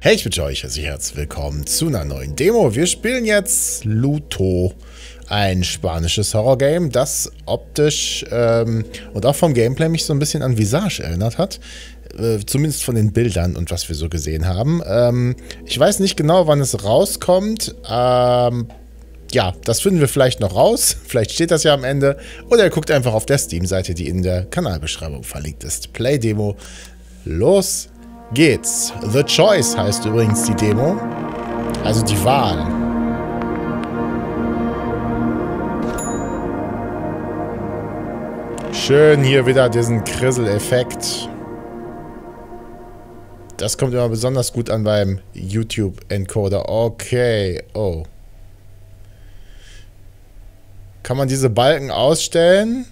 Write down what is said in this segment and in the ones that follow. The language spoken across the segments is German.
Hey, ich wünsche euch herzlich willkommen zu einer neuen Demo. Wir spielen jetzt Luto, ein spanisches Horrorgame, das optisch und auch vom Gameplay mich so ein bisschen an Visage erinnert hat. Zumindest von den Bildern und was wir so gesehen haben. Ich weiß nicht genau, wann es rauskommt. Ja, das finden wir vielleicht noch raus. Vielleicht steht das ja am Ende. Oder ihr guckt einfach auf der Steam-Seite, die in der Kanalbeschreibung verlinkt ist. Play-Demo. Los geht's. The Choice heißt übrigens die Demo. Also die Wahl. Schön hier wieder diesen Krissel-Effekt. Das kommt immer besonders gut an beim YouTube-Encoder. Okay. Oh. Kann man diese Balken ausstellen?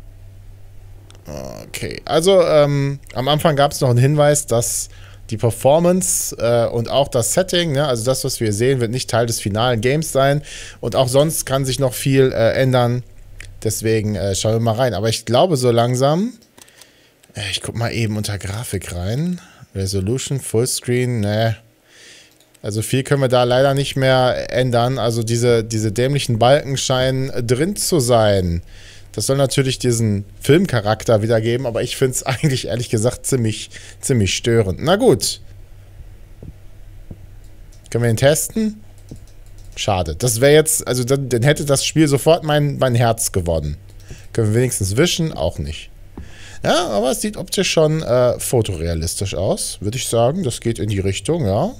Okay. Also, am Anfang gab es noch einen Hinweis, dass die Performance und auch das Setting, ne, also das, was wir sehen, wird nicht Teil des finalen Games sein. Und auch sonst kann sich noch viel ändern. Deswegen schauen wir mal rein. Aber ich glaube so langsam... ich gucke mal eben unter Grafik rein. Resolution, Fullscreen, ne. Also viel können wir da leider nicht mehr ändern. Also diese dämlichen Balken scheinen drin zu sein. Das soll natürlich diesen Filmcharakter wiedergeben, aber ich finde es eigentlich, ehrlich gesagt, ziemlich störend. Na gut. Können wir ihn testen? Schade. Das wäre jetzt, also dann hätte das Spiel sofort mein Herz gewonnen. Können wir wenigstens wischen? Auch nicht. Ja, aber es sieht optisch schon fotorealistisch aus, würde ich sagen. Das geht in die Richtung, ja.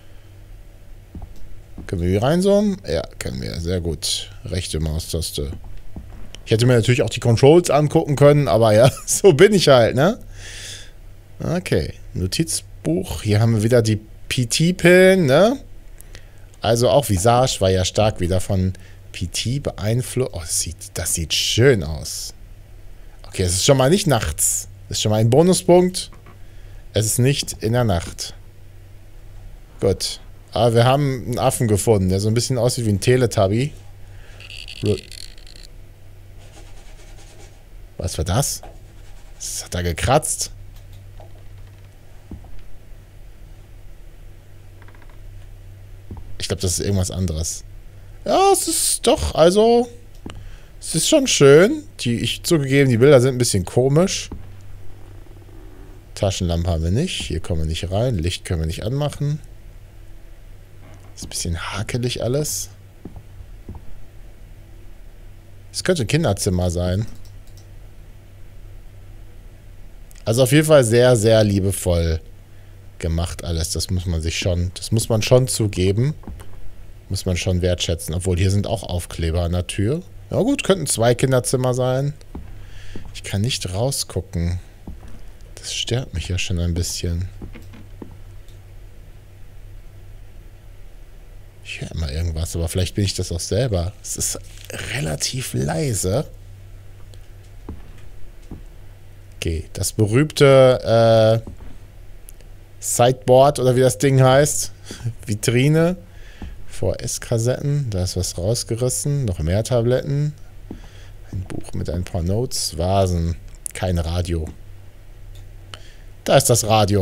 Können wir hier reinzoomen? Ja, können wir. Sehr gut. Rechte Maustaste. Ich hätte mir natürlich auch die Controls angucken können, aber ja, so bin ich halt, ne? Okay. Notizbuch. Hier haben wir wieder die PT-Pillen, ne? Also auch Visage war ja stark wieder von PT beeinflusst. Oh, das sieht schön aus. Okay, es ist schon mal nicht nachts. Das ist schon mal ein Bonuspunkt. Es ist nicht in der Nacht. Gut. Aber wir haben einen Affen gefunden, der so ein bisschen aussieht wie ein Teletubby. Was war das? Das hat er gekratzt. Ich glaube, das ist irgendwas anderes. Ja, es ist doch, also... Es ist schon schön. Zugegeben, die Bilder sind ein bisschen komisch. Taschenlampe haben wir nicht. Hier kommen wir nicht rein. Licht können wir nicht anmachen. Ist ein bisschen hakelig alles. Es könnte ein Kinderzimmer sein. Also auf jeden Fall sehr, sehr liebevoll gemacht alles. Das muss man schon zugeben. Muss man schon wertschätzen. Obwohl, hier sind auch Aufkleber an der Tür. Ja gut, könnten 2 Kinderzimmer sein. Ich kann nicht rausgucken. Das stört mich ja schon ein bisschen. Ich höre immer irgendwas, aber vielleicht bin ich das auch selber. Es ist relativ leise. Okay, das berühmte Sideboard oder wie das Ding heißt. Vitrine. VS-Kassetten. Da ist was rausgerissen. Noch mehr Tabletten. Ein Buch mit ein paar Notes. Vasen. Kein Radio. Da ist das Radio.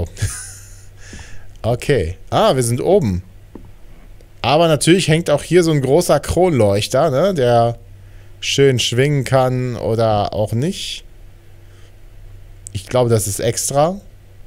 Okay. Ah, wir sind oben. Aber natürlich hängt auch hier so ein großer Kronleuchter, ne, der schön schwingen kann oder auch nicht. Ich glaube, das ist extra.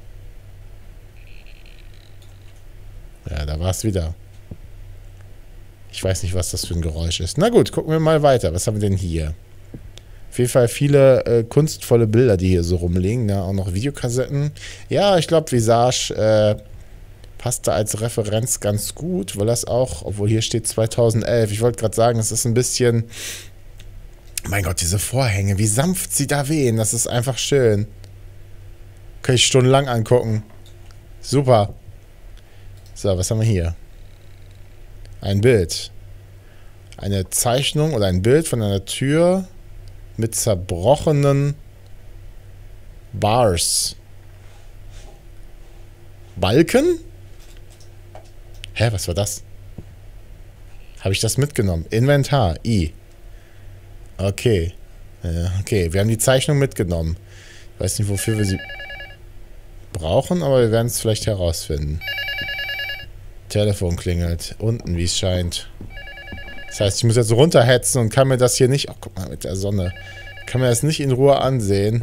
Ja, da war es wieder. Ich weiß nicht, was das für ein Geräusch ist. Na gut, gucken wir mal weiter. Was haben wir denn hier? Auf jeden Fall viele kunstvolle Bilder, die hier so rumliegen. Ne? Auch noch Videokassetten. Ja, ich glaube, Visage passt da als Referenz ganz gut, weil das auch, obwohl hier steht 2011. Ich wollte gerade sagen, es ist ein bisschen... Mein Gott, diese Vorhänge, wie sanft sie da wehen. Das ist einfach schön. Kann ich stundenlang angucken. Super. So, was haben wir hier? Ein Bild. Eine Zeichnung oder ein Bild von einer Tür mit zerbrochenen Bars. Balken? Hä, was war das? Habe ich das mitgenommen? Inventar. I. Okay. Okay, wir haben die Zeichnung mitgenommen. Ich weiß nicht, wofür wir sie brauchen, aber wir werden es vielleicht herausfinden. Telefon klingelt. Unten, wie es scheint. Das heißt, ich muss jetzt runterhetzen und kann mir das hier nicht... Oh, guck mal, mit der Sonne. Kann mir das nicht in Ruhe ansehen.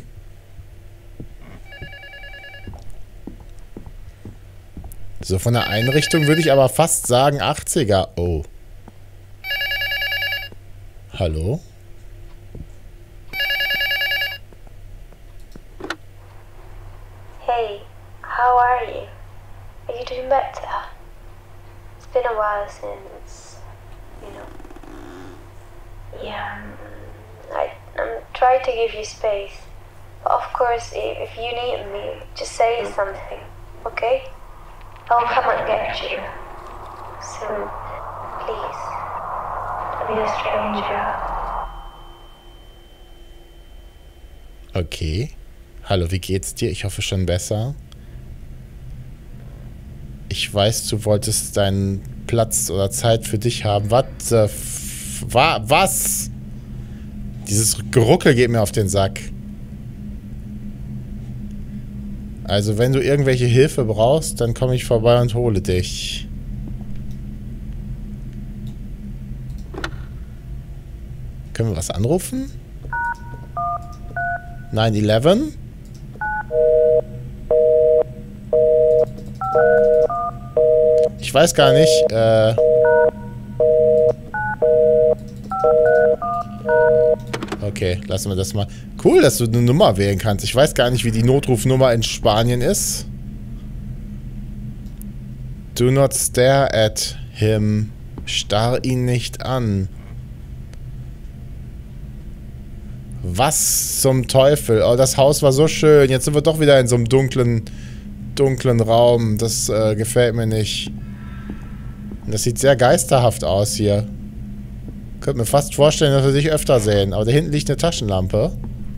So, von der Einrichtung würde ich aber fast sagen 80er. Oh. Hallo? Hey, how are you? Are you doing better? It's been a while since, you know. Yeah, I'm trying to give you space. But of course, if you need me, just say something, okay? I'll come and get you. Soon. Please. Don't be a stranger. Okay. Hallo, wie geht's dir? Ich hoffe schon besser. Ich weiß, du wolltest deinen Platz oder Zeit für dich haben. Was? Dieses Geruckel geht mir auf den Sack. Also, wenn du irgendwelche Hilfe brauchst, dann komme ich vorbei und hole dich. Können wir was anrufen? 911? Ich weiß gar nicht, okay, lassen wir das mal. Cool, dass du eine Nummer wählen kannst. Ich weiß gar nicht, wie die Notrufnummer in Spanien ist. Do not stare at him. Starr ihn nicht an. Was zum Teufel? Oh, das Haus war so schön. Jetzt sind wir doch wieder in so einem dunklen Raum. Das gefällt mir nicht. Das sieht sehr geisterhaft aus hier. Könnte mir fast vorstellen, dass wir dich öfter sehen. Aber da hinten liegt eine Taschenlampe.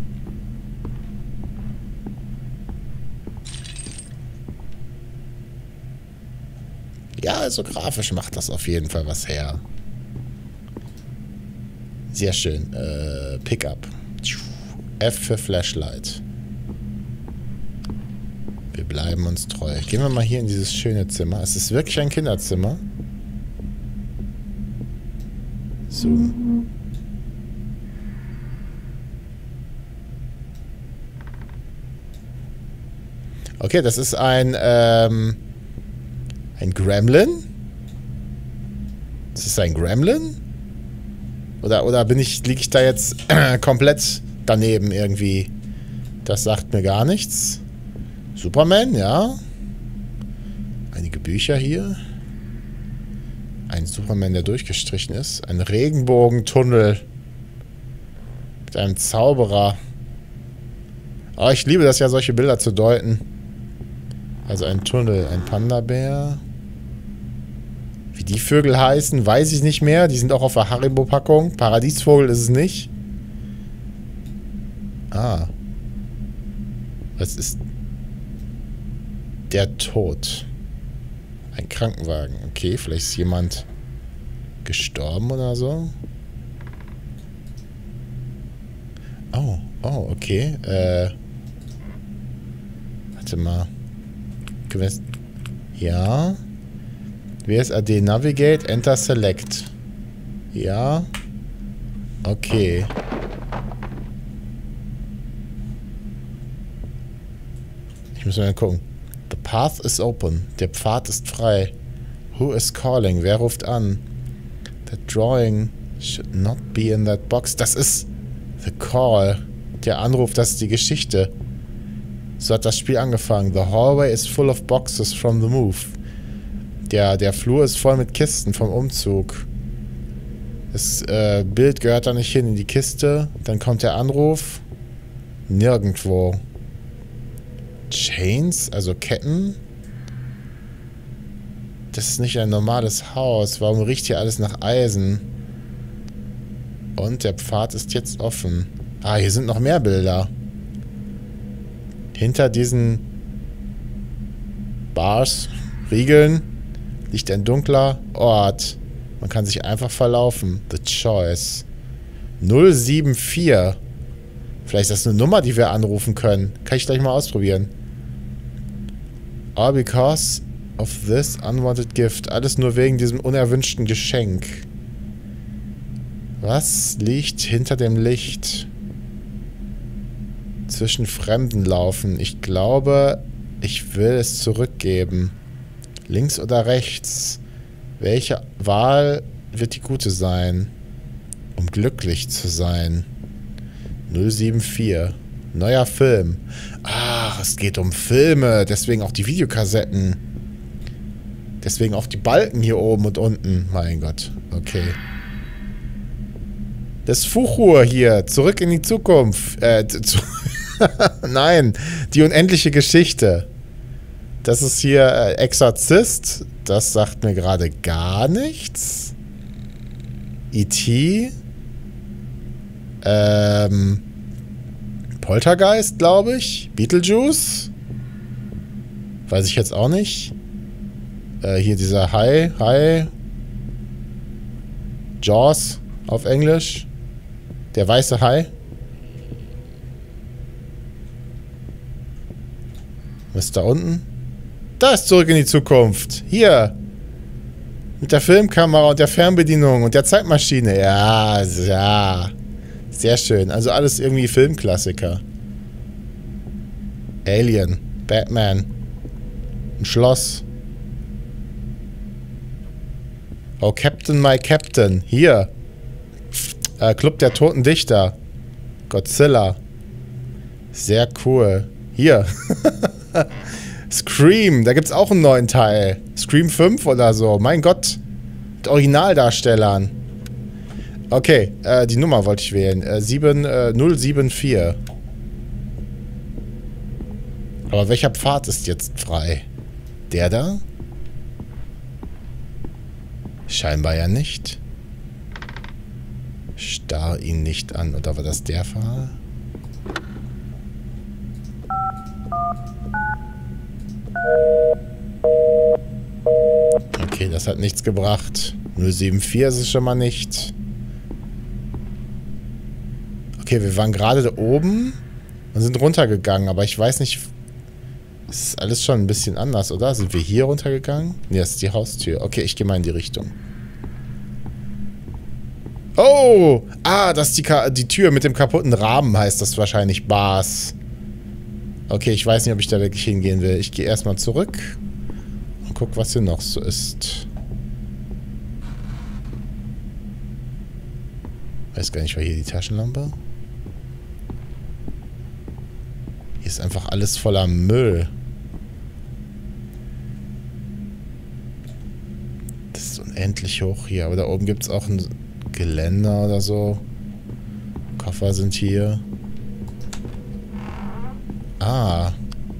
Ja, also grafisch macht das auf jeden Fall was her. Sehr schön. Pickup. F für Flashlight. Wir bleiben uns treu. Gehen wir mal hier in dieses schöne Zimmer. Es ist wirklich ein Kinderzimmer. So. Okay, das ist ein Gremlin? Das ist ein Gremlin? Oder liege ich da jetzt komplett daneben irgendwie? Das sagt mir gar nichts. Superman, ja. Einige Bücher hier. Ein Superman, der durchgestrichen ist. Ein Regenbogentunnel. Mit einem Zauberer. Oh, ich liebe das ja, solche Bilder zu deuten. Also ein Tunnel, ein Panda-Bär. Wie die Vögel heißen, weiß ich nicht mehr. Die sind auch auf der Haribo-Packung. Paradiesvogel ist es nicht. Ah. Was ist... Der Tod. Ein Krankenwagen. Okay, vielleicht ist jemand gestorben oder so. Oh, okay. Warte mal. Ja. WSAD Navigate, Enter Select. Ja. Okay. Ich muss mal gucken. The path is open. Der Pfad ist frei. Who is calling? Wer ruft an? That drawing should not be in that box. Das ist the call. Der Anruf, das ist die Geschichte. So hat das Spiel angefangen. The hallway is full of boxes from the move. Der Flur ist voll mit Kisten vom Umzug. Das Bild gehört da nicht hin in die Kiste. Dann kommt der Anruf. Nirgendwo. Chains, also Ketten. Das ist nicht ein normales Haus. Warum riecht hier alles nach Eisen? Und der Pfad ist jetzt offen. Ah, hier sind noch mehr Bilder. Hinter diesen Bars, Riegeln, liegt ein dunkler Ort. Man kann sich einfach verlaufen. The Choice. 074. Vielleicht ist das eine Nummer, die wir anrufen können. Kann ich gleich mal ausprobieren. All because of this unwanted gift. Alles nur wegen diesem unerwünschten Geschenk. Was liegt hinter dem Licht? Zwischen Fremden laufen. Ich glaube, ich will es zurückgeben. Links oder rechts? Welche Wahl wird die gute sein? Um glücklich zu sein. 074. Neuer Film. Ach, es geht um Filme. Deswegen auch die Videokassetten. Deswegen auch die Balken hier oben und unten. Mein Gott. Okay. Das Fuchur hier. Zurück in die Zukunft. Nein. Die unendliche Geschichte. Das ist hier Exorzist. Das sagt mir gerade gar nichts. E.T. Poltergeist, glaube ich. Beetlejuice. Weiß ich jetzt auch nicht. Hier dieser Hai. Jaws auf Englisch. Der weiße Hai. Was ist da unten? Da ist Zurück in die Zukunft. Hier. Mit der Filmkamera und der Fernbedienung und der Zeitmaschine. Ja, ja. Sehr schön. Also alles irgendwie Filmklassiker. Alien. Batman. Ein Schloss. Oh, Captain, my Captain. Hier. Club der Toten Dichter. Godzilla. Sehr cool. Hier. Scream. Da gibt's auch einen neuen Teil. Scream 5 oder so. Mein Gott. Mit Originaldarstellern. Okay, die Nummer wollte ich wählen. 074. Aber welcher Pfad ist jetzt frei? Der da? Scheinbar ja nicht. Starr ihn nicht an. Oder war das der Pfad? Okay, das hat nichts gebracht. 074 ist es schon mal nicht. Okay, wir waren gerade da oben und sind runtergegangen, aber ich weiß nicht... Es ist alles schon ein bisschen anders, oder? Sind wir hier runtergegangen? Ne, das ist die Haustür. Okay, ich gehe mal in die Richtung. Oh! Ah, das ist die Tür mit dem kaputten Rahmen, heißt das wahrscheinlich Bars. Okay, ich weiß nicht, ob ich da wirklich hingehen will. Ich gehe erstmal zurück und guck, was hier noch so ist. Weiß gar nicht, war hier die Taschenlampe? Hier ist einfach alles voller Müll. Das ist unendlich hoch hier. Aber da oben gibt es auch ein Geländer oder so. Koffer sind hier. Ah.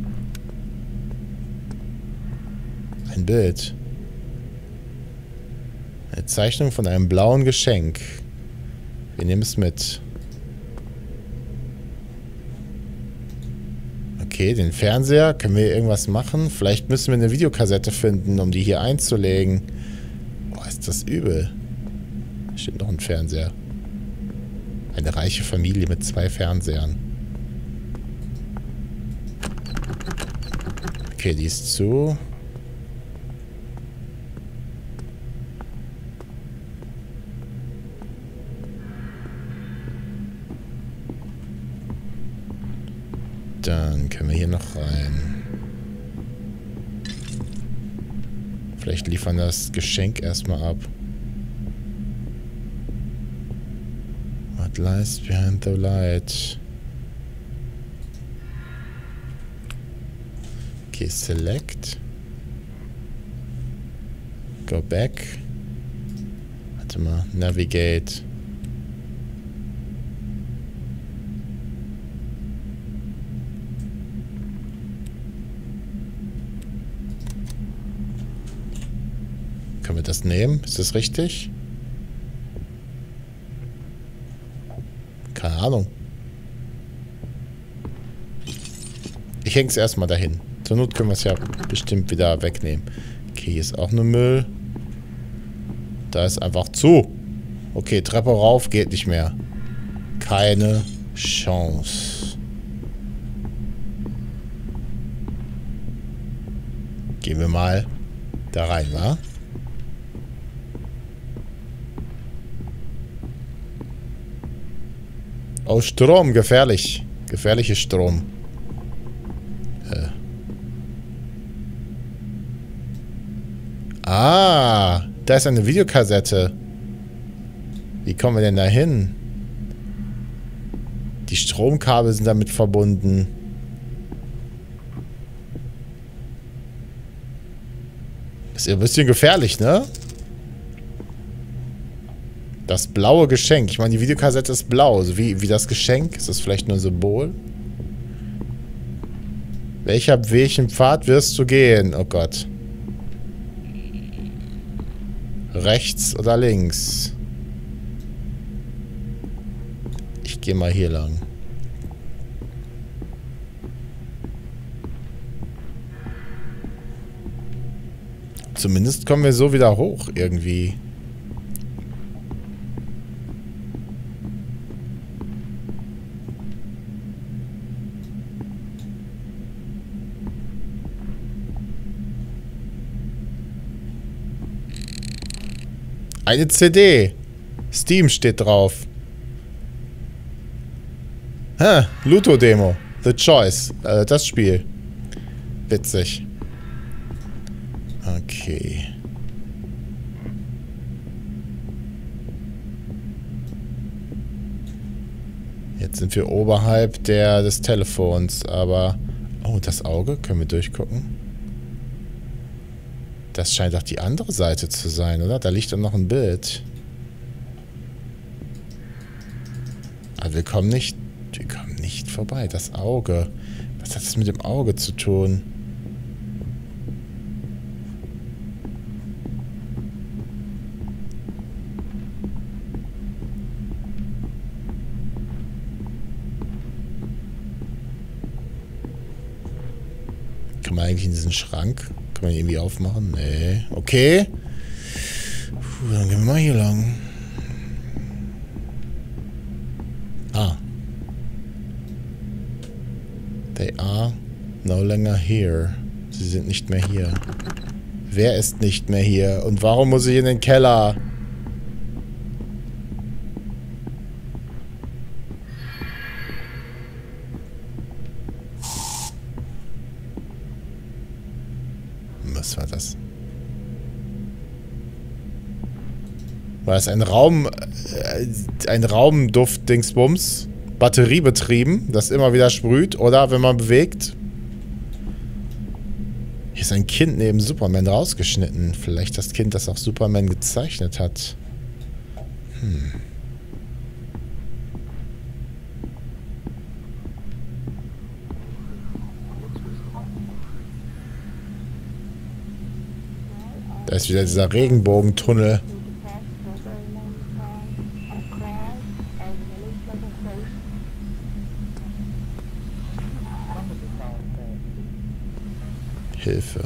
Ein Bild. Eine Zeichnung von einem blauen Geschenk. Wir nehmen es mit. Okay, den Fernseher. Können wir irgendwas machen? Vielleicht müssen wir eine Videokassette finden, um die hier einzulegen. Boah, ist das übel. Da steht noch ein Fernseher. Eine reiche Familie mit 2 Fernsehern. Okay, die ist zu. Dann können wir hier noch rein. Vielleicht liefern das Geschenk erstmal ab. What lies behind the light? Okay, select. Go back. Warte mal, navigate. Können wir das nehmen? Ist das richtig? Keine Ahnung. Ich hänge es erstmal dahin. Zur Not können wir es ja bestimmt wieder wegnehmen. Okay, hier ist auch nur Müll. Da ist einfach zu. Okay, Treppe rauf geht nicht mehr. Keine Chance. Gehen wir mal Da rein, wa? Oh, Strom, gefährlich. Gefährlicher Strom. Ah, da ist eine Videokassette. Wie kommen wir denn da hin? Die Stromkabel sind damit verbunden. Ist ja ein bisschen gefährlich, ne? Das blaue Geschenk. Ich meine, die Videokassette ist blau. Also wie das Geschenk. Ist das vielleicht nur ein Symbol? Welchen Pfad wirst du gehen? Oh Gott. Rechts oder links? Ich gehe mal hier lang. Zumindest kommen wir so wieder hoch irgendwie. Eine CD. Steam steht drauf. Luto-Demo. The Choice. Das Spiel. Witzig. Okay. Jetzt sind wir oberhalb des Telefons, aber... Oh, das Auge? Können wir durchgucken? Das scheint doch die andere Seite zu sein, oder? Da liegt doch noch ein Bild. Aber wir kommen nicht vorbei. Das Auge. Was hat das mit dem Auge zu tun? Kann man eigentlich in diesen Schrank? Kann man ihn irgendwie aufmachen? Nee. Okay. Puh, dann gehen wir mal hier lang. Ah. They are no longer here. Sie sind nicht mehr hier. Wer ist nicht mehr hier? Und warum muss ich in den Keller? Was war das? War es ein Raumduft-Dingsbums? Batteriebetrieben, das immer wieder sprüht, oder wenn man bewegt? Hier ist ein Kind neben Superman rausgeschnitten. Vielleicht das Kind, das auch Superman gezeichnet hat. Da ist wieder dieser Regenbogentunnel. Hilfe.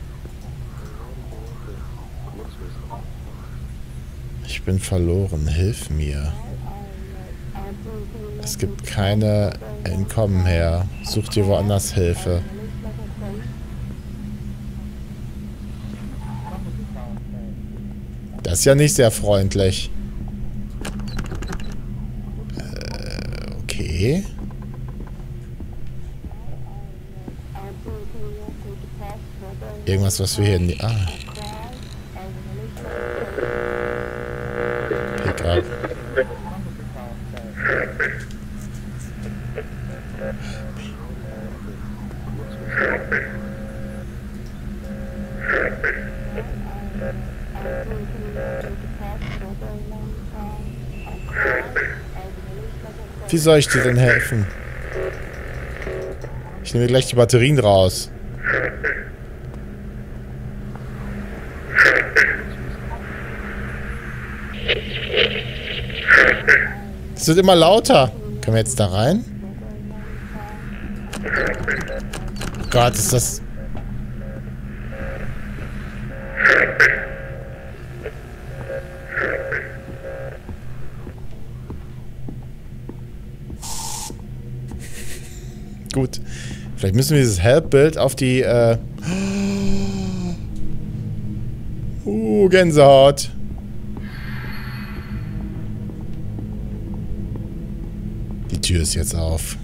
Ich bin verloren. Hilf mir. Es gibt keine Entkommen her. Such dir woanders Hilfe. Das ist ja nicht sehr freundlich. Okay. Irgendwas, was wir hier... Pick up. Wie soll ich dir denn helfen? Ich nehme gleich die Batterien raus. Es wird immer lauter. Können wir jetzt da rein? Oh Gott, ist das... Gut. Vielleicht müssen wir dieses Help-Bild auf die... Gänsehaut. Die Tür ist jetzt auf.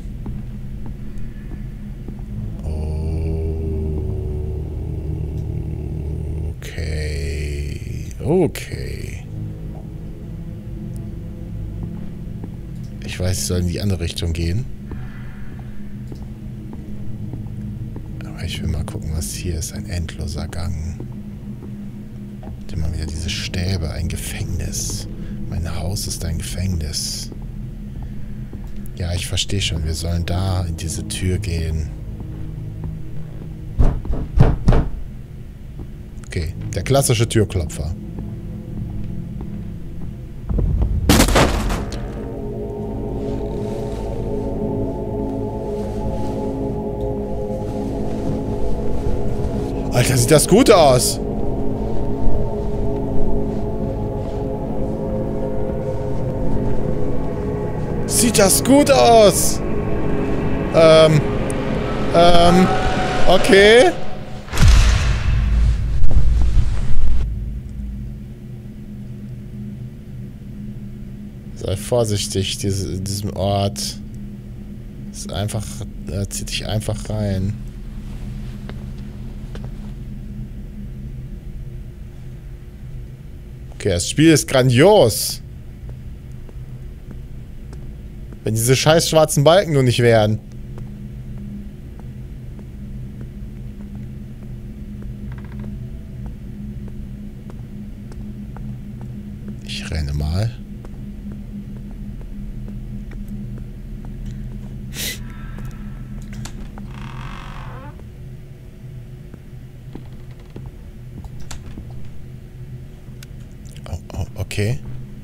Okay. Ich weiß, ich soll in die andere Richtung gehen. Aber ich will mal gucken, was hier ist. Ein endloser Gang. Und immer wieder diese Stäbe. Ein Gefängnis. Mein Haus ist ein Gefängnis. Ja, ich verstehe schon. Wir sollen da in diese Tür gehen. Okay, der klassische Türklopfer. Alter, sieht das gut aus. Sieht das gut aus. Okay. Sei vorsichtig, in diesem Ort. Ist einfach, zieht dich einfach rein. Okay, das Spiel ist grandios. Wenn diese scheiß schwarzen Balken nur nicht wären. Ich renne mal. Okay.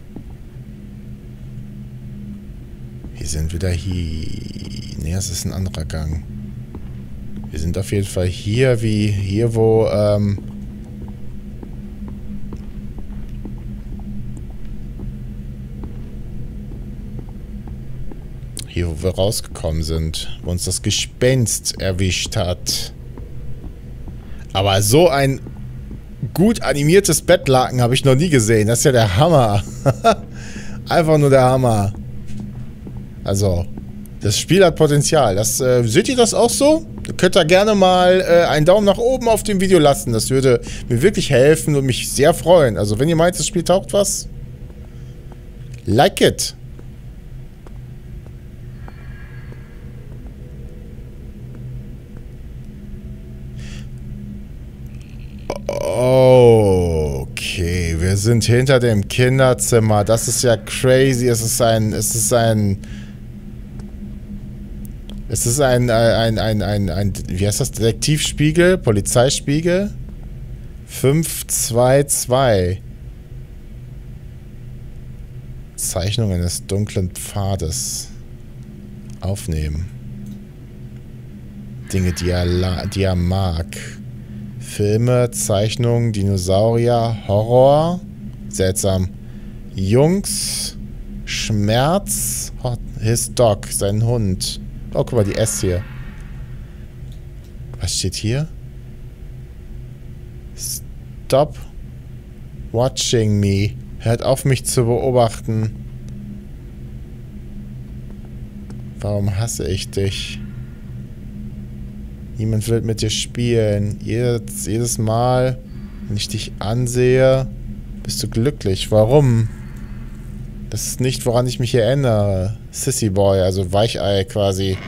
Wir sind wieder hier. Ne, es ist ein anderer Gang. Wir sind auf jeden Fall hier, wie hier, wo, hier, wo wir rausgekommen sind. Wo uns das Gespenst erwischt hat. Aber so ein gut animiertes Bettlaken habe ich noch nie gesehen. Das ist ja der Hammer. Einfach nur der Hammer. Also, das Spiel hat Potenzial. Seht ihr das auch so? Ihr könnt da gerne mal einen Daumen nach oben auf dem Video lassen. Das würde mir wirklich helfen und mich sehr freuen. Also, wenn ihr meint, das Spiel taugt was, like it. Okay, wir sind hinter dem Kinderzimmer. Das ist ja crazy. Es ist ein, wie heißt das? Detektivspiegel? Polizeispiegel? 522. Zeichnung eines dunklen Pfades. Aufnehmen. Dinge, die er mag. Filme, Zeichnungen, Dinosaurier, Horror. Seltsam. Jungs, Schmerz, his dog, sein Hund. Oh, guck mal, die S hier. Was steht hier? Stop watching me. Hört auf, mich zu beobachten. Warum hasse ich dich? Niemand will mit dir spielen. Jedes Mal, wenn ich dich ansehe, bist du glücklich. Warum? Das ist nicht, woran ich mich erinnere. Sissy Boy, also Weichei quasi.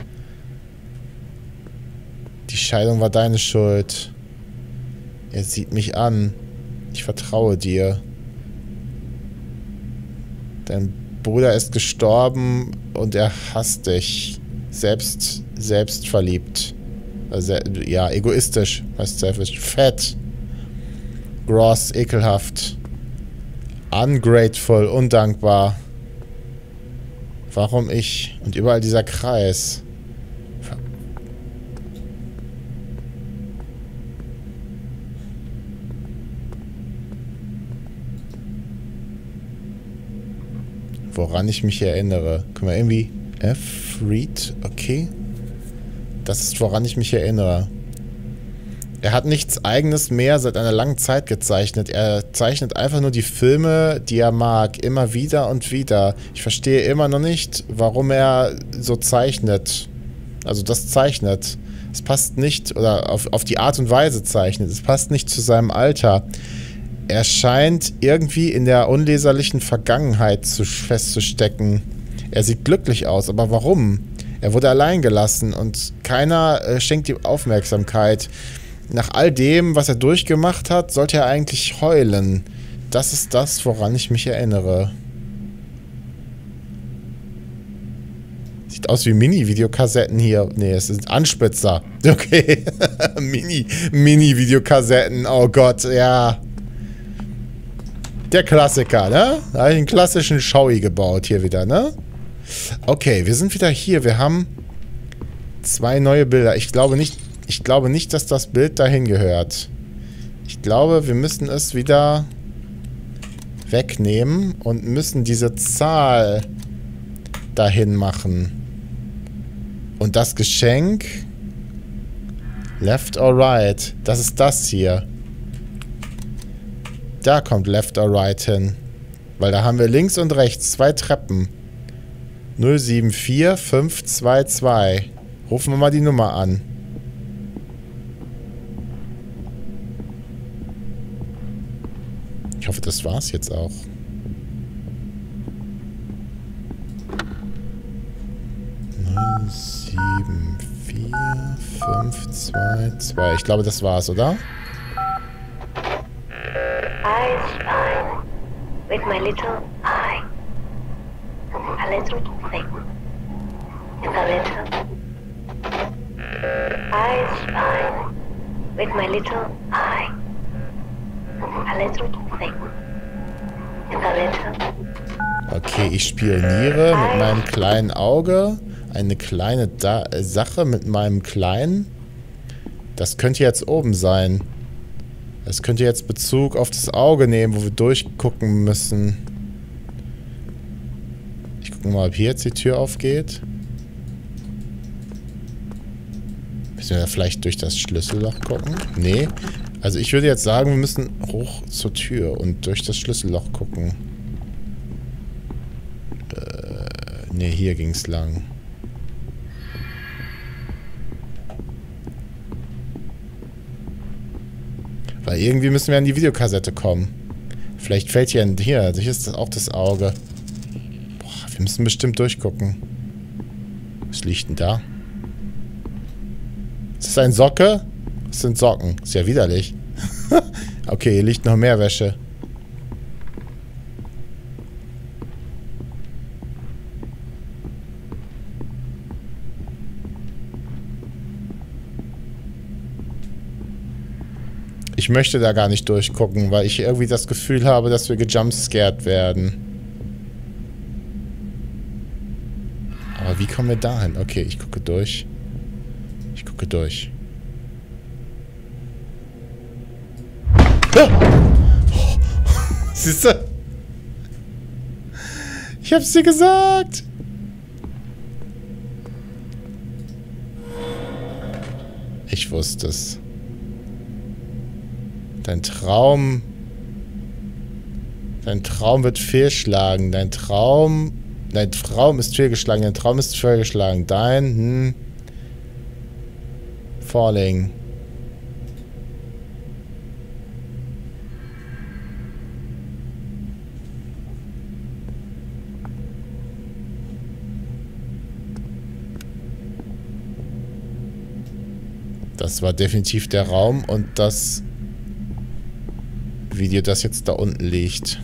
Die Scheidung war deine Schuld. Er sieht mich an. Ich vertraue dir. Dein Bruder ist gestorben und er hasst dich. Selbstverliebt. Also, ja, egoistisch. Heißt selfish. Fett. Gross, ekelhaft. Ungrateful, undankbar. Warum ich? Und überall dieser Kreis. Woran ich mich erinnere. Guck mal, irgendwie F, Read, okay. Das ist, woran ich mich erinnere. Er hat nichts Eigenes mehr seit einer langen Zeit gezeichnet. Er zeichnet einfach nur die Filme, die er mag, immer wieder und wieder. Ich verstehe immer noch nicht, warum er so zeichnet. Also das zeichnet. Es passt nicht, oder auf die Art und Weise zeichnet. Es passt nicht zu seinem Alter. Er scheint irgendwie in der unleserlichen Vergangenheit festzustecken. Er sieht glücklich aus, aber warum? Er wurde allein gelassen und keiner schenkt ihm Aufmerksamkeit. Nach all dem, was er durchgemacht hat, sollte er eigentlich heulen. Das ist das, woran ich mich erinnere. Sieht aus wie Mini-Videokassetten hier. Nee, es sind Anspitzer. Okay. Mini-Videokassetten. Oh Gott, ja. Der Klassiker, ne? Da habe ich einen klassischen Schaui gebaut hier wieder, ne? Okay, wir sind wieder hier. Wir haben 2 neue Bilder. Ich glaube nicht, dass das Bild dahin gehört. Ich glaube, wir müssen es wieder wegnehmen und müssen diese Zahl dahin machen. Und das Geschenk Left or Right, das ist das hier. Da kommt Left or Right hin. Weil da haben wir links und rechts 2 Treppen. 074522. Rufen wir mal die Nummer an. Ich hoffe, das war's jetzt auch. 074522. Ich glaube, das war's, oder? I spy with my little eye. A little thing. And a little. I spy with my little eye. A little thing. And a little. Okay, ich spioniere mit meinem kleinen Auge. Eine kleine Sache mit meinem kleinen. Das könnte jetzt oben sein. Das könnte jetzt Bezug auf das Auge nehmen, wo wir durchgucken müssen. Ich gucke mal, ob hier jetzt die Tür aufgeht. Müssen wir da vielleicht durch das Schlüsselloch gucken? Nee. Also ich würde jetzt sagen, wir müssen hoch zur Tür und durch das Schlüsselloch gucken. Nee, hier ging's lang. Weil irgendwie müssen wir an die Videokassette kommen. Vielleicht fällt hier hier ist das auch das Auge. Boah, wir müssen bestimmt durchgucken. Was liegt denn da? Ist das ein Socke? Das sind Socken. Ist ja widerlich. Okay, hier liegt noch mehr Wäsche. Ich möchte da gar nicht durchgucken, weil ich irgendwie das Gefühl habe, dass wir gejumpscared werden. Aber wie kommen wir da hin? Okay, ich gucke durch. Ich gucke durch. Ah! Oh. Siehst du? Ich hab's dir gesagt. Ich wusste es. Dein Traum wird fehlschlagen. Dein Traum ist fehlgeschlagen. Dein Traum ist fehlgeschlagen. Falling. Das war definitiv der Raum und das Video, das jetzt da unten liegt.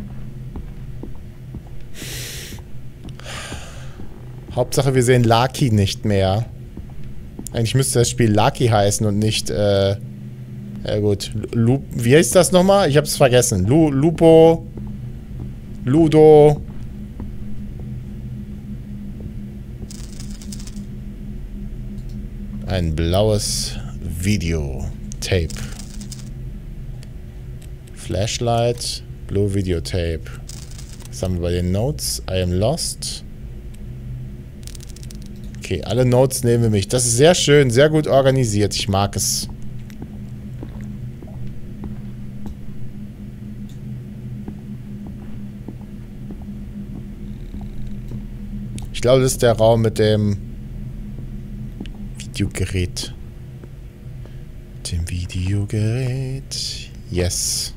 Hauptsache, wir sehen Lucky nicht mehr. Eigentlich müsste das Spiel Lucky heißen und nicht, ja gut. Wie heißt das nochmal? Ich hab's vergessen. Lupo. Ludo. Ein blaues Videotape. Flashlight, Blue Videotape. Was haben wir bei den Notes? I am lost. Okay, alle Notes nehmen wir mich. Das ist sehr schön, sehr gut organisiert. Ich mag es. glaube, das ist der Raum mit dem Videogerät. Dem Videogerät. Yes.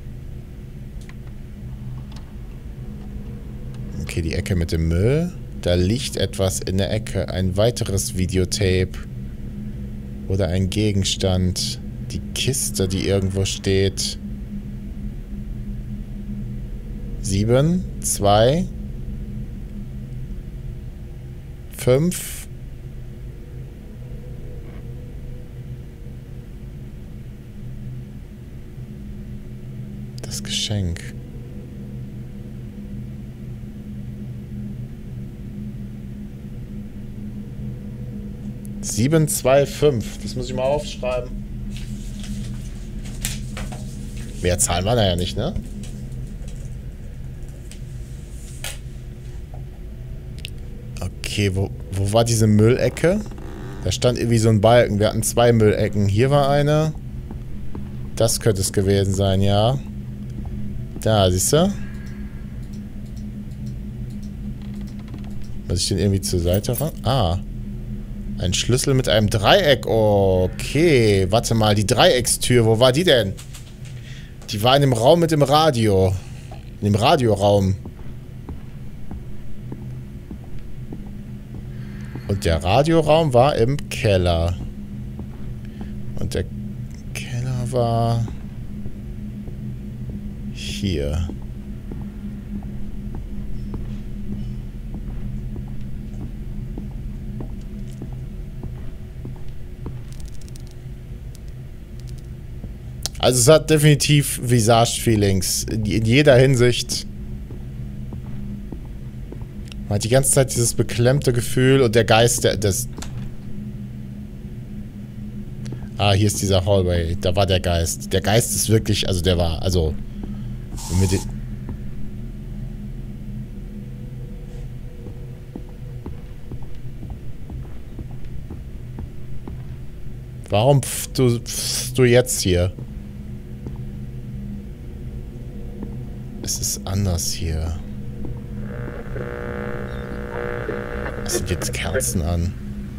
Okay, die Ecke mit dem Müll. Da liegt etwas in der Ecke. Ein weiteres Videotape. Oder ein Gegenstand. Die Kiste, die irgendwo steht. 7, 2, 5. Das Geschenk. Sieben, 2, 5. Das muss ich mal aufschreiben. Mehr Zahlen waren da ja nicht, ne? Okay, wo war diese Müllecke? Da stand irgendwie so ein Balken. Wir hatten 2 Müllecken. Hier war eine. Das könnte es gewesen sein, ja. Da, siehst du? Muss ich den irgendwie zur Seite ran? Ah. Ein Schlüssel mit einem Dreieck. Okay. Warte mal, die Dreieckstür. Wo war die denn? Die war in dem Raum mit dem Radio. In dem Radioraum. Und der Radioraum war im Keller. Und der Keller war hier. Also es hat definitiv Visage-Feelings. In jeder Hinsicht. Man hat die ganze Zeit dieses beklemmte Gefühl und der Geist, Ah, hier ist dieser Hallway. Da war der Geist. Der Geist ist wirklich, also der war, also... Mit den Warum pfst du jetzt hier? Es ist anders hier. Es sind jetzt Kerzen an.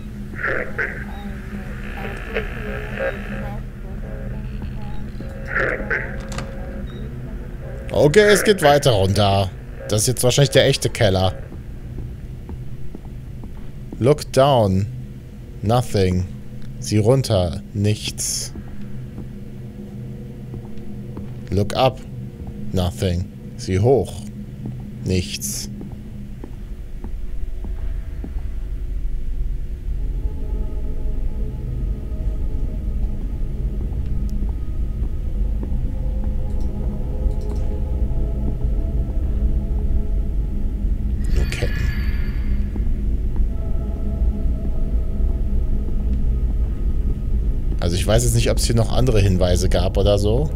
Okay, es geht weiter runter. Das ist jetzt wahrscheinlich der echte Keller. Look down. Nothing. Sieh runter. Nichts. Look up. Nothing. Sieh hoch. Nichts. Also ich weiß jetzt nicht, ob es hier noch andere Hinweise gab oder so.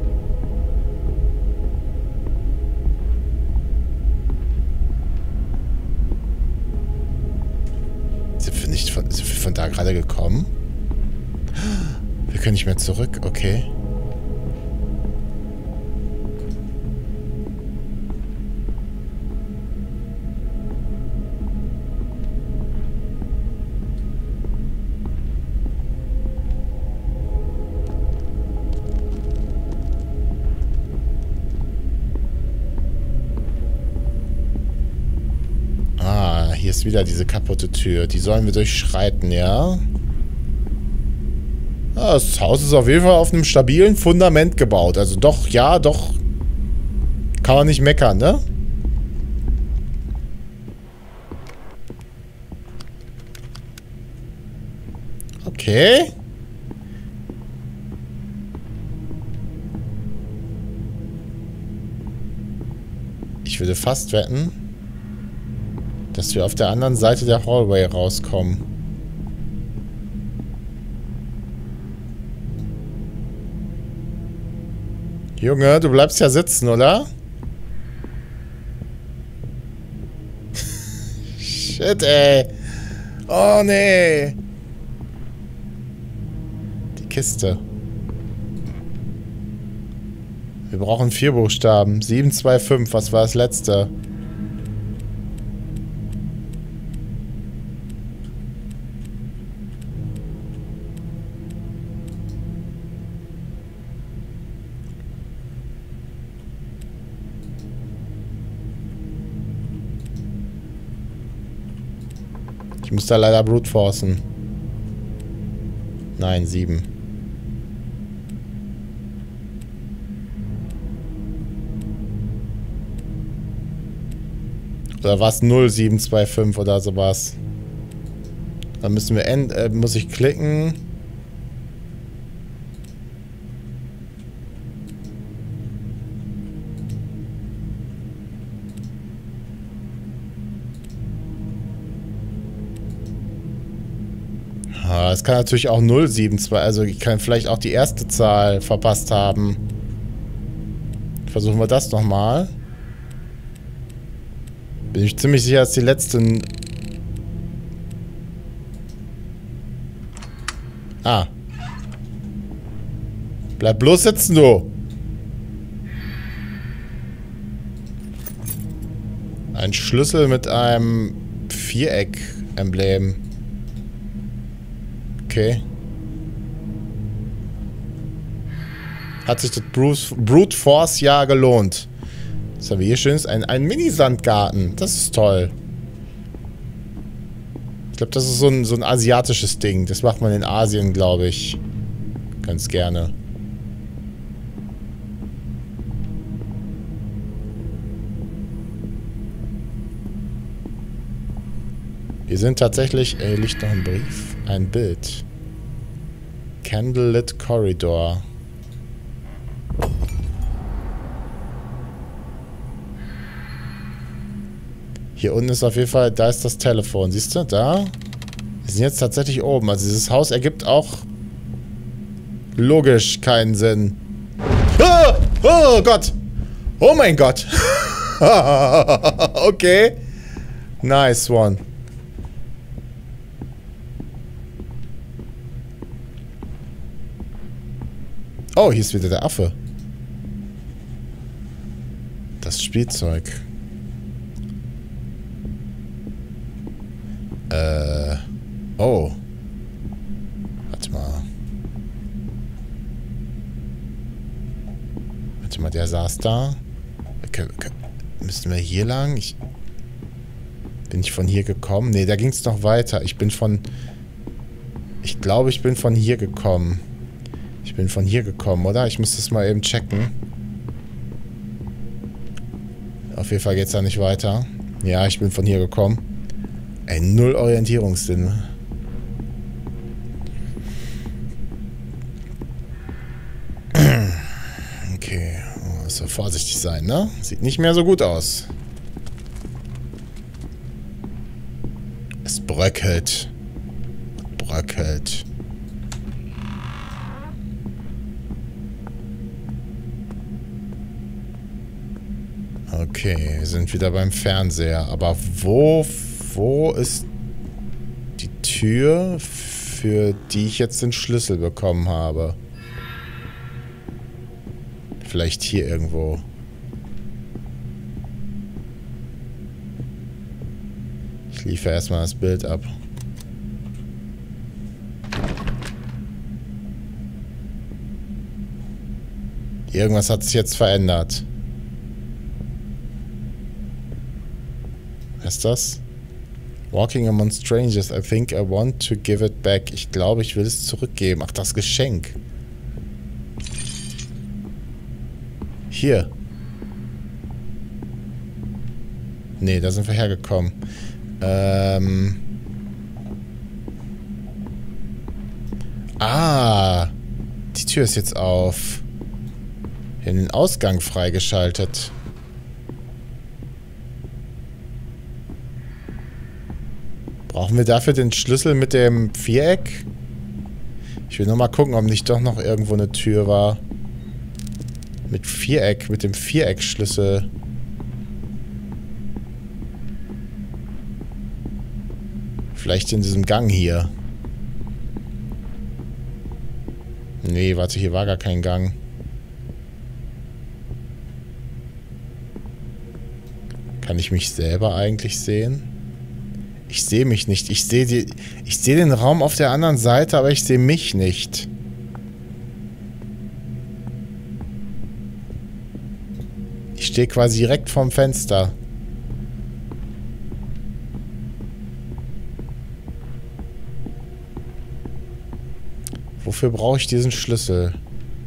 Sind wir von da gerade gekommen? Wir können nicht mehr zurück, okay. Hier ist wieder diese kaputte Tür. Die sollen wir durchschreiten, ja? Das Haus ist auf jeden Fall auf einem stabilen Fundament gebaut. Also doch, ja, doch. Kann man nicht meckern, ne? Okay. Ich würde fast wetten, dass wir auf der anderen Seite der Hallway rauskommen. Junge, du bleibst ja sitzen, oder? Shit, ey. Oh, nee. Die Kiste. Wir brauchen 4 Buchstaben. 725, was war das letzte? muss da leider brute forcen. Nein, 7. Oder war es 0725 oder sowas? Dann müssen wir muss ich klicken. Es kann natürlich auch 072, also ich kann vielleicht auch die erste Zahl verpasst haben. Versuchen wir das nochmal. Bin ich ziemlich sicher, dass die letzten... Ah. Bleib bloß sitzen, du! Ein Schlüssel mit einem Viereck-Emblem. Okay. Hat sich das Brute Force Jahr gelohnt. Was haben wir hier schönes? Ein Mini-Sandgarten. Das ist toll. Ich glaube, das ist so ein asiatisches Ding. Das macht man in Asien, glaube ich. Ganz gerne. Wir sind tatsächlich... liegt noch ein Brief. Ein Bild. Candlelit Corridor. Hier unten ist auf jeden Fall... Da ist das Telefon. Siehst du? Da. Wir sind jetzt tatsächlich oben. Also dieses Haus ergibt auch... logisch keinen Sinn. Oh, oh Gott! Oh mein Gott! Okay. Nice one. Oh, hier ist wieder der Affe. Das Spielzeug. Oh. Warte mal. Warte mal, der saß da. Okay, müssen wir hier lang? Bin ich von hier gekommen? Ne, da ging es noch weiter. Ich glaube, ich bin von hier gekommen. Ich bin von hier gekommen, oder? Ich muss das mal eben checken. Auf jeden Fall geht's da nicht weiter. Ja, ich bin von hier gekommen. Ey, 0 Orientierungssinn. Okay. Muss ja vorsichtig sein, ne? Sieht nicht mehr so gut aus. Es bröckelt. Bröckelt. Okay, wir sind wieder beim Fernseher. Aber wo ist die Tür, für die ich jetzt den Schlüssel bekommen habe? Vielleicht hier irgendwo. Ich liefere erstmal das Bild ab. Irgendwas hat sich jetzt verändert. Was ist das? Walking among strangers, I think I want to give it back. Ich glaube, ich will es zurückgeben. Ach, das Geschenk. Hier. Nee, da sind wir hergekommen. Ah. Die Tür ist jetzt auf. Wir haben den Ausgang freigeschaltet. Brauchen wir dafür den Schlüssel mit dem Viereck? Ich will nochmal gucken, ob nicht doch noch irgendwo eine Tür war. Mit Viereck, mit dem Viereckschlüssel. Vielleicht in diesem Gang hier. Nee, warte, hier war gar kein Gang. Kann ich mich selber eigentlich sehen? Ich sehe mich nicht. Ich sehe den Raum auf der anderen Seite, aber ich sehe mich nicht. Ich stehe quasi direkt vorm Fenster. Wofür brauche ich diesen Schlüssel?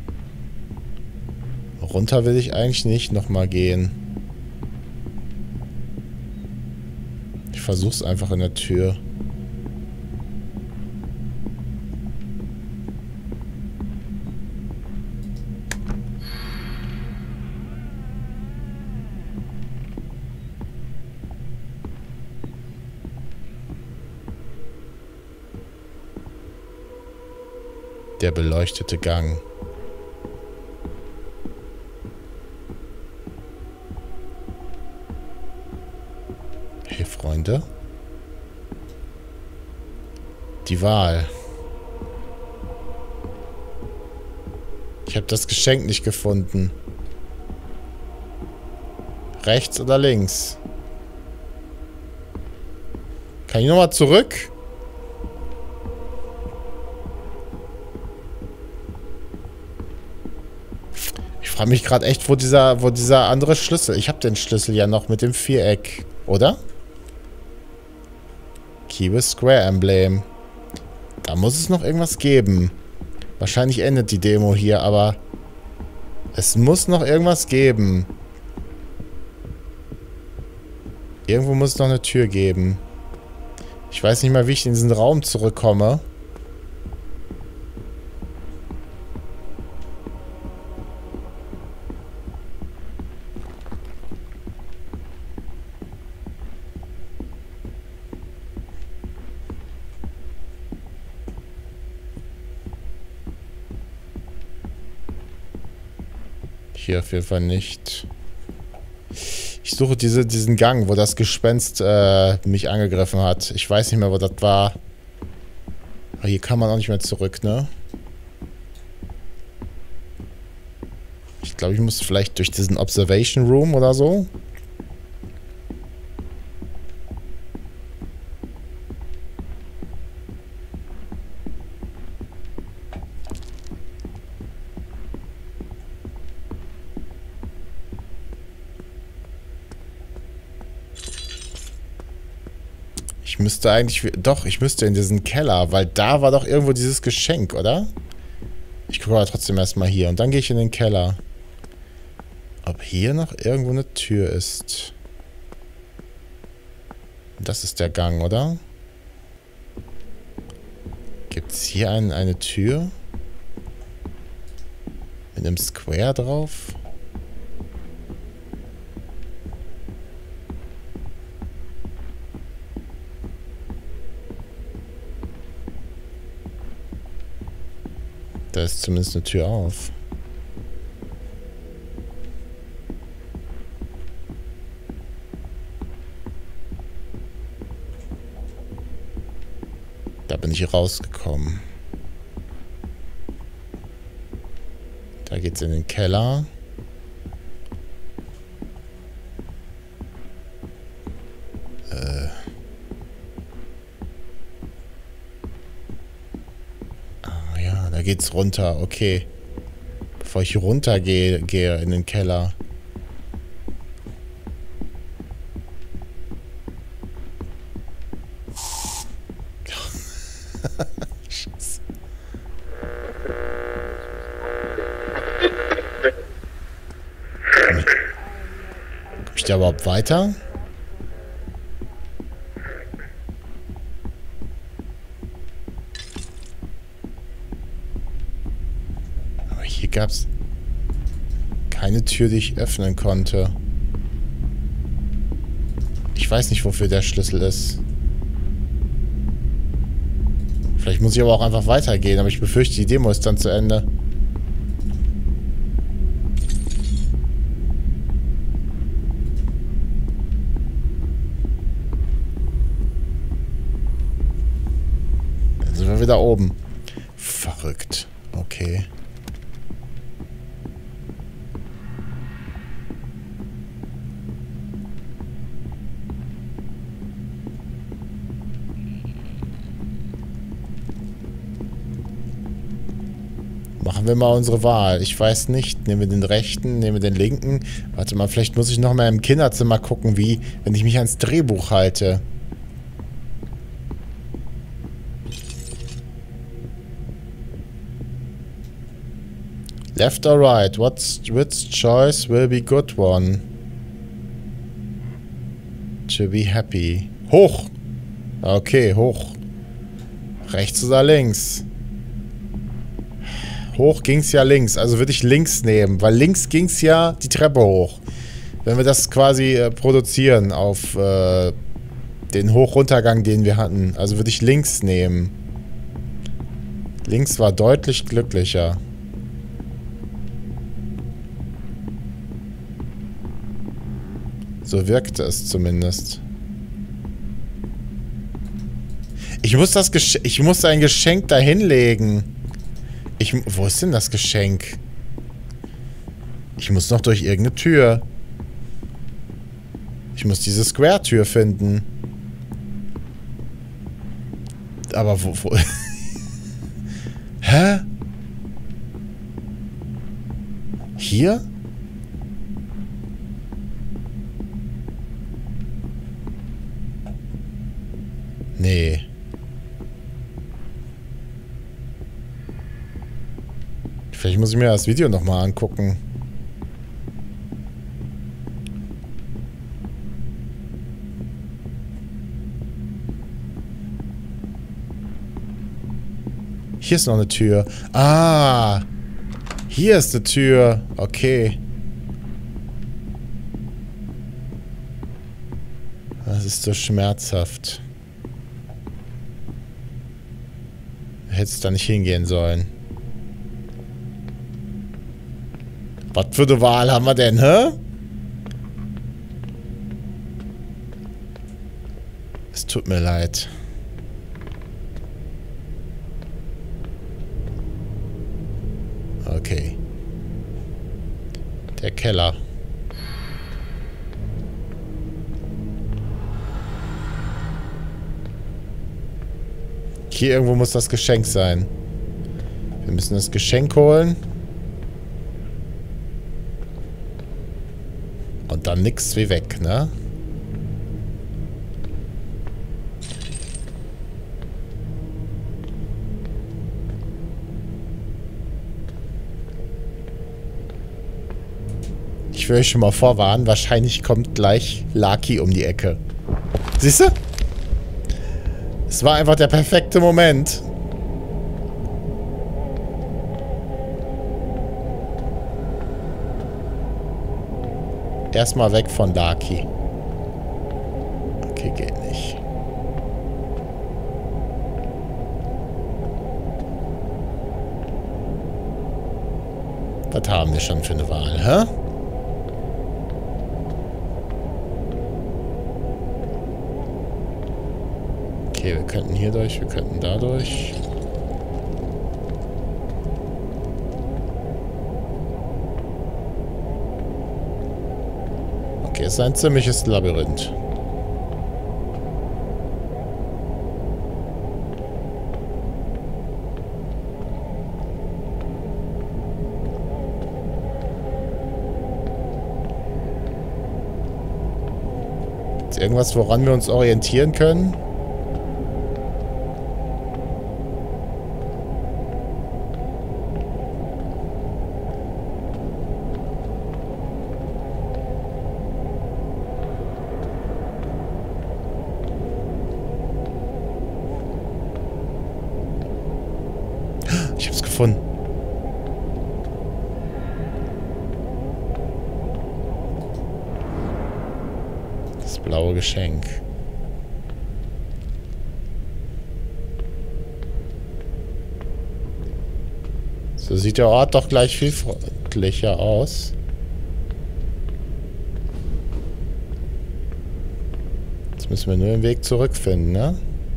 Runter will ich eigentlich nicht nochmal gehen. Ich versuch's einfach in der Tür. Der beleuchtete Gang. Hey, Freunde. Die Wahl. Ich habe das Geschenk nicht gefunden. Rechts oder links? Kann ich nochmal zurück? Ich frage mich gerade echt, wo dieser andere Schlüssel... Ich habe den Schlüssel ja noch mit dem Viereck, oder? Key Square Emblem. Da muss es noch irgendwas geben. Wahrscheinlich endet die Demo hier, aber... Es muss noch irgendwas geben. Irgendwo muss es noch eine Tür geben. Ich weiß nicht mal, wie ich in diesen Raum zurückkomme. Hier auf jeden Fall nicht. Ich suche diesen Gang, wo das Gespenst mich angegriffen hat. Ich weiß nicht mehr, wo das war. Aber hier kann man auch nicht mehr zurück, ne? Ich glaube, ich muss vielleicht durch diesen Observation Room oder so. Ich müsste eigentlich... Doch, ich müsste in diesen Keller, weil da war doch irgendwo dieses Geschenk, oder? Ich gucke aber trotzdem erstmal hier und dann gehe ich in den Keller. Ob hier noch irgendwo eine Tür ist? Das ist der Gang, oder? Gibt es hier eine Tür? Mit einem Square drauf? Da ist zumindest eine Tür auf. Da bin ich rausgekommen. Da geht's in den Keller. Da geht's runter, okay. Bevor ich runtergehe in den Keller. Scheiße. Komm ich da überhaupt weiter? Hier gab es keine Tür, die ich öffnen konnte. Ich weiß nicht, wofür der Schlüssel ist. Vielleicht muss ich aber auch einfach weitergehen, aber ich befürchte, die Demo ist dann zu Ende. Dann sind wir wieder oben. Verrückt. Okay. Machen wir mal unsere Wahl. Ich weiß nicht. Nehmen wir den rechten, nehmen wir den linken. Warte mal, vielleicht muss ich noch mal im Kinderzimmer gucken, wie, wenn ich mich ans Drehbuch halte. Left or right? Which choice will be good one? To be happy. Hoch! Okay, hoch. Rechts oder links? Hoch ging's ja links. Also würde ich links nehmen. Weil links ging's ja die Treppe hoch. Wenn wir das quasi produzieren auf den Hoch-Runtergang, den wir hatten. Also würde ich links nehmen. Links war deutlich glücklicher. So wirkte es zumindest. Ich muss ein Geschenk da hinlegen. Wo ist denn das Geschenk? Ich muss noch durch irgendeine Tür. Ich muss diese Square-Tür finden. Aber wo? Hä? Hier? Nee. Vielleicht muss ich mir das Video nochmal angucken. Hier ist noch eine Tür. Ah! Hier ist eine Tür. Okay. Das ist so schmerzhaft. Hättest da nicht hingehen sollen. Was für eine Wahl haben wir denn, hä? Es tut mir leid. Okay. Der Keller. Hier irgendwo muss das Geschenk sein. Wir müssen das Geschenk holen. Und dann nix wie weg, ne? Ich will euch schon mal vorwarnen, wahrscheinlich kommt gleich Lucky um die Ecke. Siehst du? Es war einfach der perfekte Moment. Erstmal weg von Lucky. Okay, geht nicht. Was haben wir schon für eine Wahl, hä? Okay, wir könnten hier durch, wir könnten da durch. Okay, es ist ein ziemliches Labyrinth. Ist irgendwas, woran wir uns orientieren können? Ich hab's gefunden. Das blaue Geschenk. So sieht der Ort doch gleich viel freundlicher aus. Jetzt müssen wir nur den Weg zurückfinden, ne?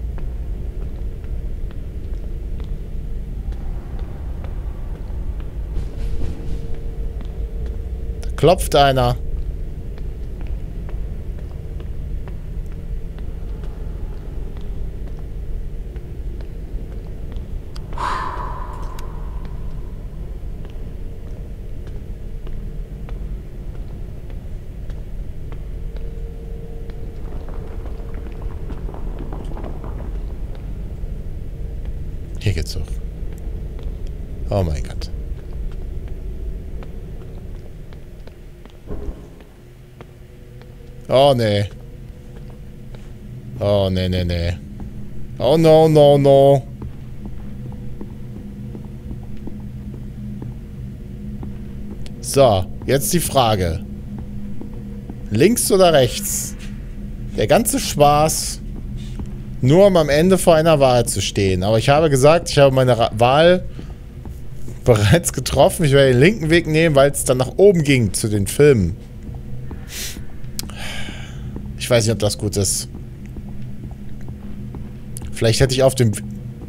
Klopft einer. Hier geht's hoch. Oh mein Gott. Oh, nee. Oh, nee, nee, nee. Oh, no, no, no. So, jetzt die Frage. Links oder rechts? Der ganze Spaß, nur um am Ende vor einer Wahl zu stehen. Aber ich habe gesagt, ich habe meine Wahl bereits getroffen. Ich werde den linken Weg nehmen, weil es dann nach oben ging zu den Filmen. Ich weiß nicht, ob das gut ist. Vielleicht hätte ich auf dem...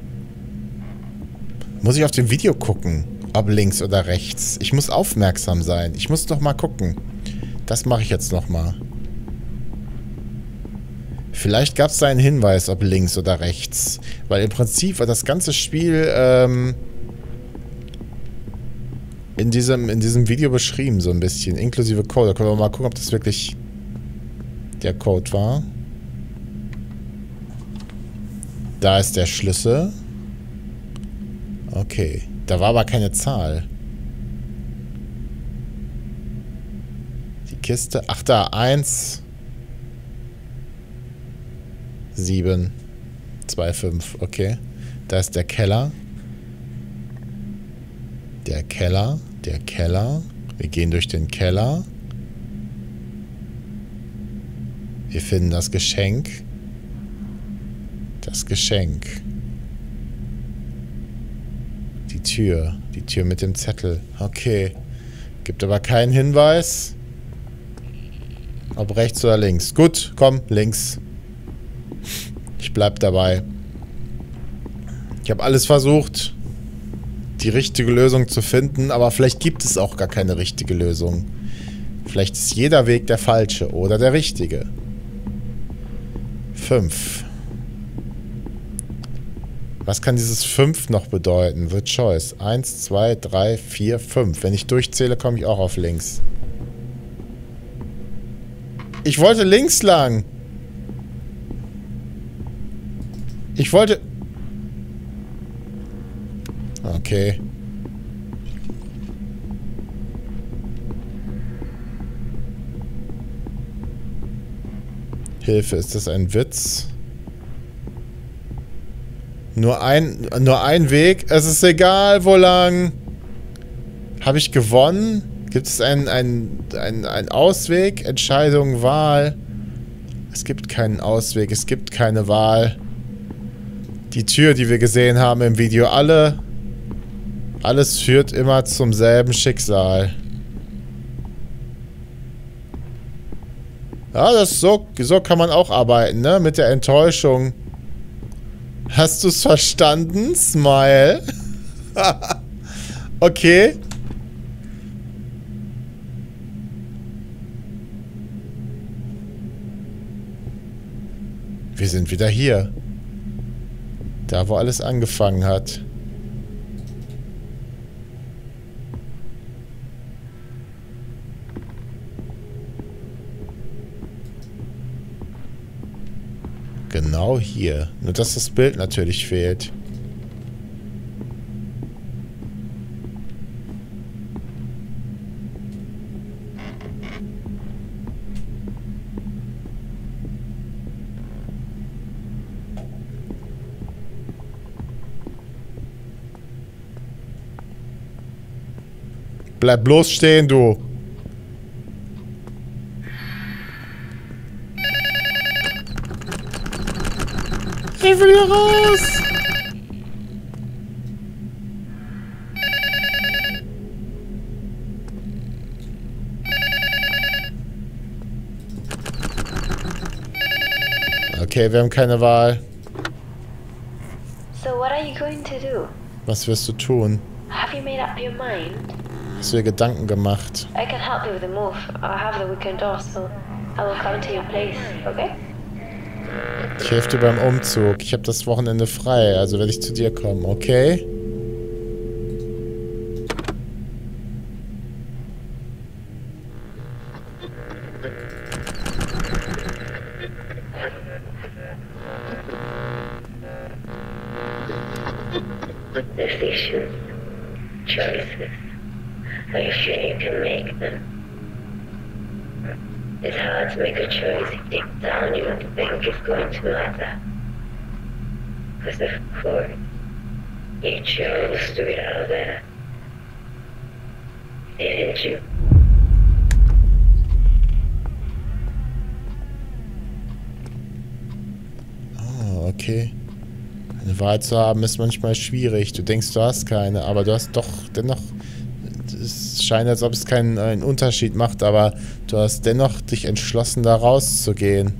Muss ich auf dem Video gucken, ob links oder rechts. Ich muss aufmerksam sein. Ich muss doch mal gucken. Das mache ich jetzt nochmal. Vielleicht gab es da einen Hinweis, ob links oder rechts. Weil im Prinzip war das ganze Spiel in diesem Video beschrieben, so ein bisschen. Inklusive Code. Da können wir mal gucken, ob das wirklich der Code war. Da ist der Schlüssel. Okay. Da war aber keine Zahl. Die Kiste. Ach da, 1 7 2 5. Okay. Da ist der Keller. Der Keller. Der Keller. Wir gehen durch den Keller. Wir finden das Geschenk. Das Geschenk. Die Tür. Die Tür mit dem Zettel. Okay. Gibt aber keinen Hinweis. Ob rechts oder links. Gut, komm, links. Ich bleib dabei. Ich habe alles versucht, die richtige Lösung zu finden, aber vielleicht gibt es auch gar keine richtige Lösung. Vielleicht ist jeder Weg der falsche oder der richtige. 5. Was kann dieses 5 noch bedeuten? The Choice. 1, 2, 3, 4, 5. Wenn ich durchzähle, komme ich auch auf links. Ich wollte links lang. Ich wollte... Okay. Hilfe, ist das ein Witz? Nur ein Weg? Es ist egal, wo lang. Habe ich gewonnen? Gibt es einen Ausweg? Entscheidung, Wahl? Es gibt keinen Ausweg, es gibt keine Wahl. Die Tür, die wir gesehen haben im Video, alles führt immer zum selben Schicksal. Ja, so kann man auch arbeiten, ne? Mit der Enttäuschung. Hast du es verstanden? Smile. Okay. Wir sind wieder hier. Da, wo alles angefangen hat. Genau hier. Nur, dass das Bild natürlich fehlt. Bleib bloß stehen, du. Ich will hier raus. Okay, wir haben keine Wahl. So what are you going to do? Was wirst du tun? Have you made up your mind? Hast du dir Gedanken gemacht? I can help you with the move. I have the weekend off, so I will come to your place, okay? Ich helfe dir beim Umzug. Ich habe das Wochenende frei, also werde ich zu dir kommen, okay? Decisions, choices. Are you sure you can make them? It's hard to make a choice deep down you don't think it's going to matter. Because of course, you chose to be out there. Didn't you? Oh, okay. Eine Wahl zu haben ist manchmal schwierig. Du denkst, du hast keine, aber du hast doch dennoch... Es scheint, als ob es keinen Unterschied macht, aber du hast dennoch dich entschlossen, da rauszugehen.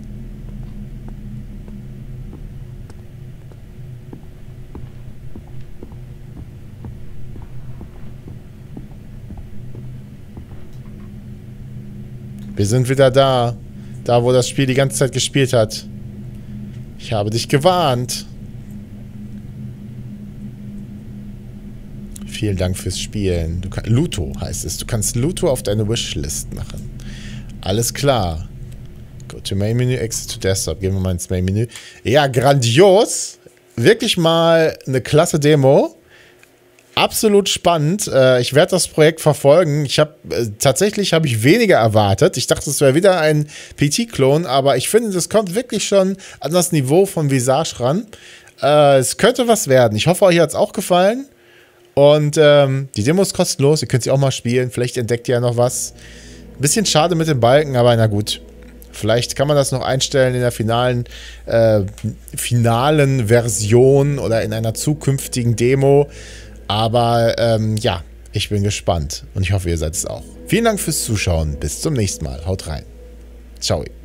Wir sind wieder da. Da, wo das Spiel die ganze Zeit gespielt hat. Ich habe dich gewarnt. Vielen Dank fürs Spielen. Luto heißt es. Du kannst Luto auf deine Wishlist machen. Alles klar. Go to Main Menu, Exit to Desktop. Gehen wir mal ins Main Menü. Ja, grandios. Wirklich mal eine klasse Demo. Absolut spannend. Ich werde das Projekt verfolgen. Tatsächlich habe ich weniger erwartet. Ich dachte, es wäre wieder ein PT-Klon, aber ich finde, das kommt wirklich schon an das Niveau von Visage ran. Es könnte was werden. Ich hoffe, euch hat es auch gefallen. Und die Demo ist kostenlos. Ihr könnt sie auch mal spielen. Vielleicht entdeckt ihr ja noch was. Bisschen schade mit den Balken, aber na gut. Vielleicht kann man das noch einstellen in der finalen Version oder in einer zukünftigen Demo. Aber ja, ich bin gespannt und ich hoffe, ihr seid es auch. Vielen Dank fürs Zuschauen. Bis zum nächsten Mal. Haut rein. Ciao.